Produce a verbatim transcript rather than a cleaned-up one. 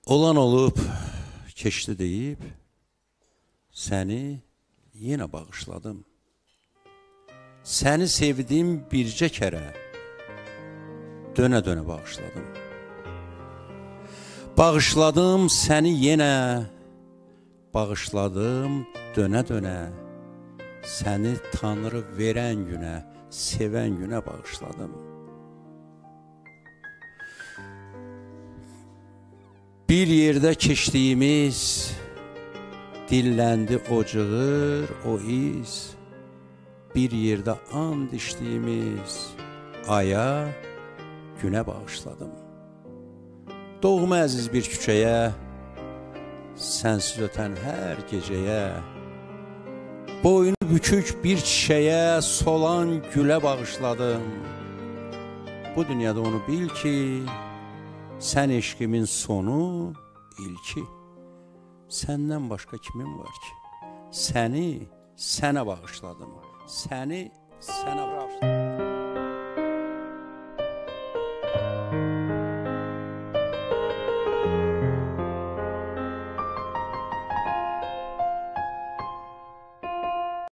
Olan olub, keçdi deyib, səni yenə bağışladım. Səni sevdim bircə kərə, dönə-dönə bağışladım. Bağışladım səni yenə, bağışladım dönə-dönə, səni Tanrı verən günə, sevən günə bağışladım. Bir yerdə keçdiyimiz, dilləndi o cığır, o iz. Bir yerdə and içdiyimiz, aya, günə bağışladım. Doğma əziz bir küçəyə, sənsiz ötən hər gecəyə, boynu bükük bir çiçəyə, solan gülə bağışladım. Bu dünyada onu bil ki, sən eşqimin sonu, ilki. Səndən başqa kimin var ki? Səni sənə bağışladım. Səni sənə bağışladım.